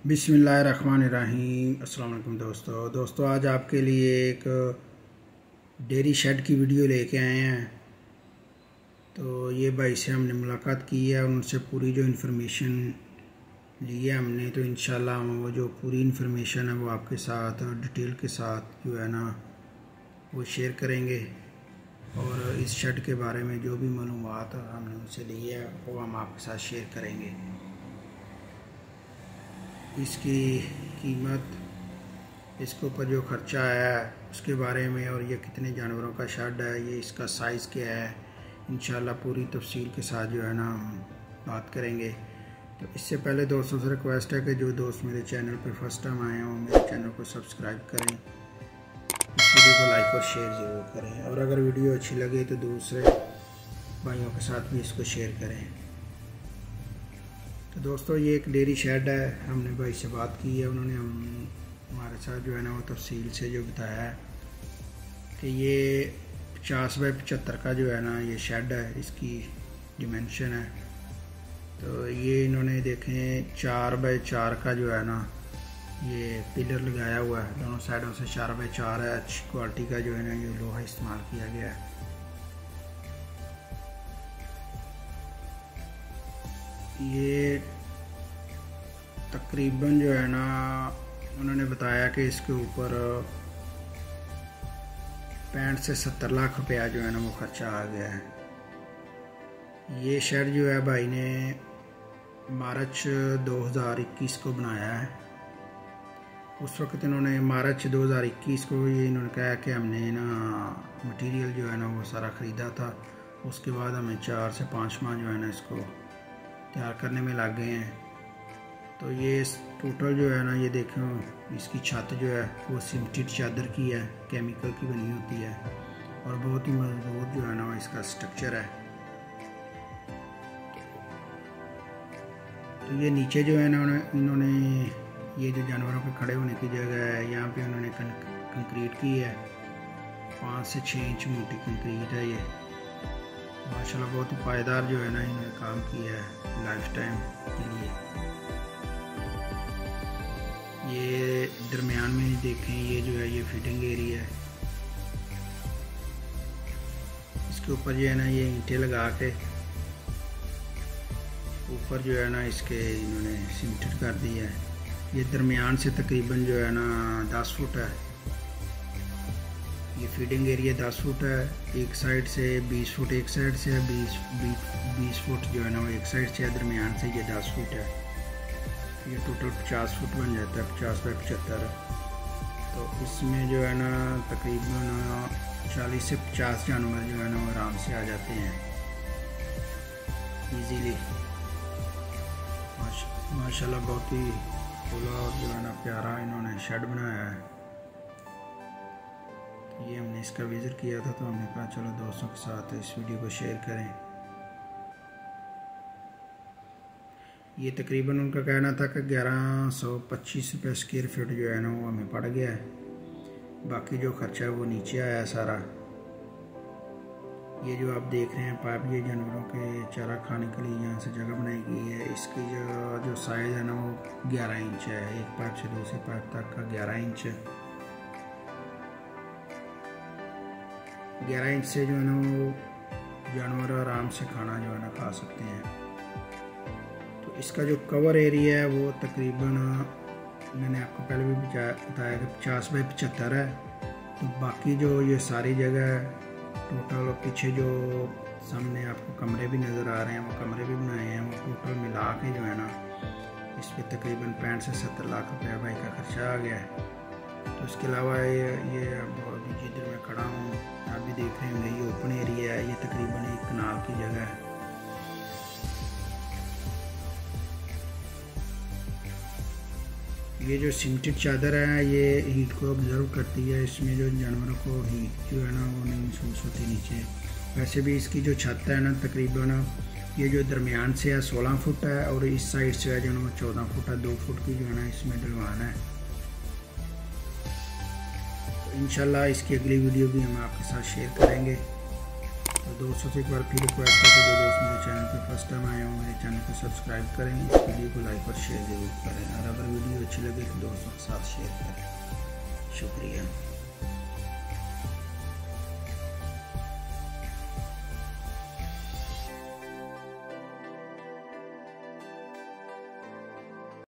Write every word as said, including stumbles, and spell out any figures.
बिस्मिल्लाहिर्रहमानिर्रहीम। अस्सलाम वालेकुम दोस्तों दोस्तों आज आपके लिए एक डेयरी शेड की वीडियो लेके आए हैं। तो ये भाई से हमने मुलाकात की है, उनसे पूरी जो इन्फॉर्मेशन ली है हमने, तो इंशाल्लाह हम वो जो पूरी इन्फॉर्मेशन है वो आपके साथ डिटेल के साथ जो है ना वो शेयर करेंगे। और इस शेड के बारे में जो भी मालूमात हमने उनसे ली है वो हम आपके साथ शेयर करेंगे। इसकी कीमत, इसके ऊपर जो ख़र्चा आया है उसके बारे में, और ये कितने जानवरों का शेड है, ये इसका साइज़ क्या है, इंशाल्लाह पूरी तफसील के साथ जो है ना हम बात करेंगे। तो इससे पहले दोस्तों से रिक्वेस्ट है कि जो दोस्त मेरे चैनल पर फर्स्ट टाइम आए हों मेरे चैनल को सब्सक्राइब करें, इस वीडियो को लाइक और शेयर ज़रूर करें, और अगर वीडियो अच्छी लगे तो दूसरे भाइयों के साथ भी इसको शेयर करें। तो दोस्तों ये एक डेयरी शेड है, हमने भाई से बात की है, उन्होंने हम हमारे साथ जो है ना वो तफसील से जो बताया है कि ये पचास बाई पचहत्तर का जो है ना ये शेड है, इसकी डिमेंशन है। तो ये इन्होंने देखें चार बाई चार का जो है ना ये पिलर लगाया हुआ है, दोनों साइडों से चार बाई चार है। अच्छी क्वालिटी का जो है ना ये लोहा इस्तेमाल किया गया है। ये तकरीबन जो है ना उन्होंने बताया कि इसके ऊपर पैंठ से सत्तर लाख रुपया जो है ना वो खर्चा आ गया है। ये शेड जो है भाई ने मार्च दो हज़ार इक्कीस को बनाया है। उस वक्त इन्होंने मार्च दो हज़ार इक्कीस को ये इन्होंने कहा कि हमने ना मटेरियल जो है ना वो सारा ख़रीदा था, उसके बाद हमें चार से पाँच माह जो है ना इसको तैयार करने में लग गए हैं। तो ये टोटल जो है ना ये देखो इसकी छत जो है वो सीमेंटेड चादर की है, केमिकल की बनी होती है, और बहुत ही मजबूत जो है ना इसका स्ट्रक्चर है। तो ये नीचे जो है ना इन्होंने ये जो जानवरों के खड़े होने की जगह है यहाँ पे उन्होंने कंक्रीट की है, पाँच से छः इंच मोटी कंक्रीट है। ये माशाल्लाह बहुत ही पायदार जो है ना इन्होंने काम किया है लाइफ टाइम के लिए। ये दरमियान में देखें ये जो है ये फिटिंग एरिया है, इसके ऊपर जो है ना ये ईंटें लगा के ऊपर जो है ना इसके इन्होंने सीमेंटेड कर दिया है। ये दरमियान से तकरीबन जो है ना दस फुट है। ये फीडिंग एरिया दस फुट है, एक साइड से बीस फुट एक साइड से है, बीस बीस फुट जो है ना वो एक साइड से है, दरमियान से ये दस फुट है। ये टोटल पचास फुट बन जाता है, पचास बाई पचहत्तर। तो इसमें जो है ना तकरीबन चालीस से पचास जानवर जो है ना वो आराम से आ जाते हैं इजीली। माशाल्लाह बहुत ही खुला और जो है ना प्यारा इन्होंने शेड बनाया है। ये हमने इसका विज़िट किया था, तो हमने कहा चलो दोस्तों के साथ इस वीडियो को शेयर करें। ये तकरीबन उनका कहना था कि ग्यारह सौ पच्चीस रुपये स्क्वायर फीट जो है ना वो हमें पड़ गया है, बाकी जो खर्चा है वो नीचे आया है सारा। ये जो आप देख रहे हैं पाइप, ये जानवरों के चारा खाने के लिए यहाँ से जगह बनाई गई है। इसकी जो जो साइज़ है ना वो ग्यारह इंच है, एक पाइप से दूसरे पाइप तक का ग्यारह इंच है। ग्यारह इंच से जो है ना वो जानवर आराम से खाना जो है ना खा सकते हैं। तो इसका जो कवर एरिया है वो तकरीबन मैंने आपको पहले भी बताया कि पचास बाई पचहत्तर है। तो बाकी जो ये सारी जगह है टोटल, पीछे जो सामने आपको कमरे भी नज़र आ रहे हैं वो कमरे भी बनाए हैं, वो टोटल मिला के जो है ना इस पर तकरीबन पैंठ से सत्तर लाख रुपया भाई का खर्चा आ गया है। तो इसके अलावा ये ये अब जिधर मैं खड़ा हूँ आप भी देख रहे होंगे ये ओपन एरिया है, ये तकरीबन एक कनाल की जगह है। ये जो सीमेंटेड चादर है ये हीट को ऑब्जर्व करती है, इसमें जो जानवरों को हीट जो है ना वो नहीं महसूस होती नीचे। वैसे भी इसकी जो छत है ना तकरीबन ये जो दरमियान से है सोलह फुट है, और इस साइड से है जो ना चौदह फुट है, दो फुट की जो है ना इसमें ढलवान है। इंशाल्लाह इसकी अगली वीडियो भी हम आपके साथ शेयर करेंगे। तो दोस्तों से एक बार फिर रिक्वेस्ट है कि जो दोस्त मेरे चैनल पर फर्स्ट टाइम आए हों मेरे चैनल को सब्सक्राइब करें, इस वीडियो को लाइक और शेयर ज़रूर करें, और अगर वीडियो अच्छी लगे तो दोस्तों के साथ शेयर करें। शुक्रिया।